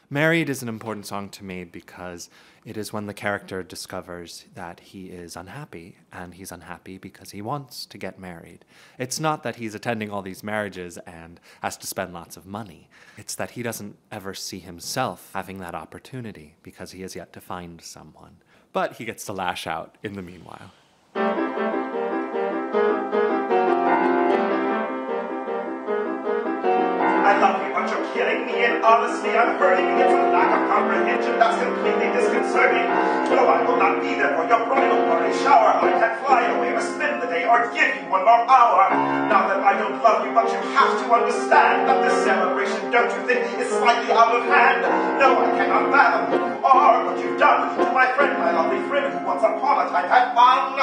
Married is an important song to me because it is when the character discovers that he is unhappy, and he's unhappy because he wants to get married. It's not that he's attending all these marriages and has to spend lots of money. It's that he doesn't ever see himself having that opportunity because he has yet to find someone. But he gets to lash out in the meanwhile. I love you, but you're killing me, and honestly, I'm hurting. It's a lack of comprehension that's completely disconcerting. No, I will not be there for your bridal party shower. I can't fly away or spend the day or give you one more hour. Not that I don't love you, but you have to understand that this celebration, don't you think, is slightly out of hand? No, I cannot fathom who you are, what you've done to my friend, my lovely friend, who once upon a time had fun.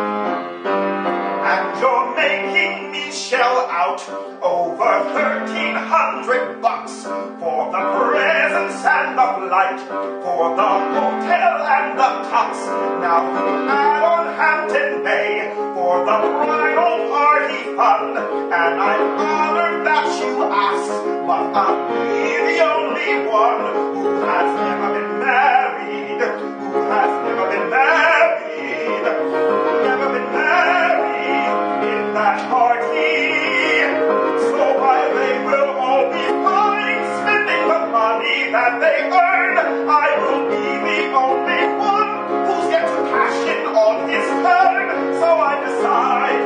And you're making me shell out over $1,300 for the presents and the flight, for the hotel and the tux. Now you add on Hampton Bay for the bridal party fun, and I'm honored that you asked, but I'll be the only one who has never been married, who has never been married, never been married in that party. So while they will all be fine spending the money that they earn, I will be the only one who's yet to cash in on his turn. So I decided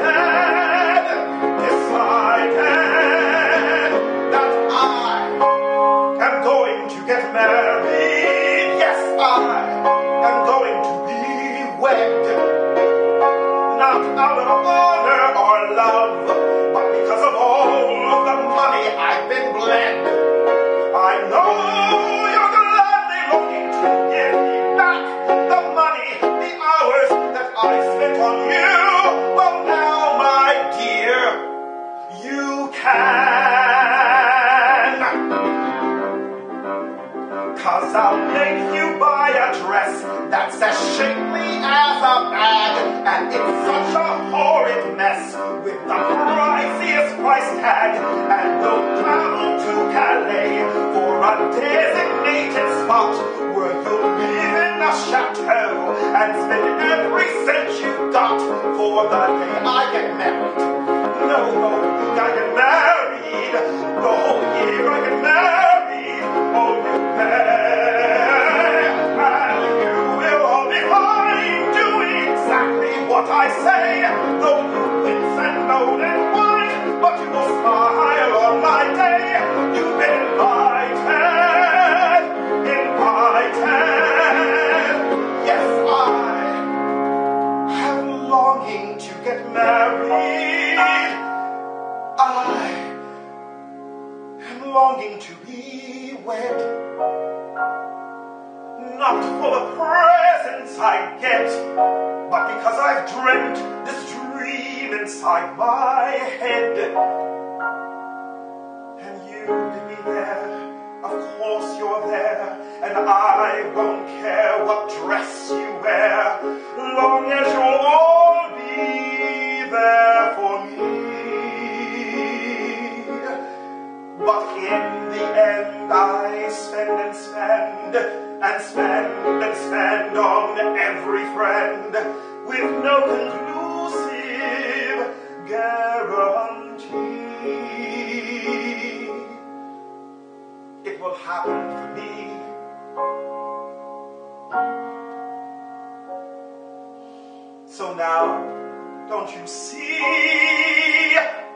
that I am going to get married. Yes, I am going to be wed. Not out of honor or love, but because of all of the money I've been bled. I know you're gladly looking to give me back the money, the hours that I spent on you. Well now, my dear, you can. 'Cause I'll make you buy a dress that's as shapely as a bag, and it's such a horrid mess with the priciest price tag. And we'll travel to Calais for a designated spot where you'll live in a chateau and spend every cent you got for the day I get married. No, I get married. The whole year I get married. Oh, you and you will all be fine doing exactly what I say. Though you wince and moan and whine, but you will smile on my day. You've been invited. Yes, I am longing to get married. I am longing to be wed. Not for the presents I get, but because I've dreamt this dream inside my head. And you with me there, of course you're there, and I won't care what dress you wear, long as you'll all be there for me. But in the end I spend and spend and spend and spend on every friend with no conclusive guarantee it will happen for me. So now, don't you see?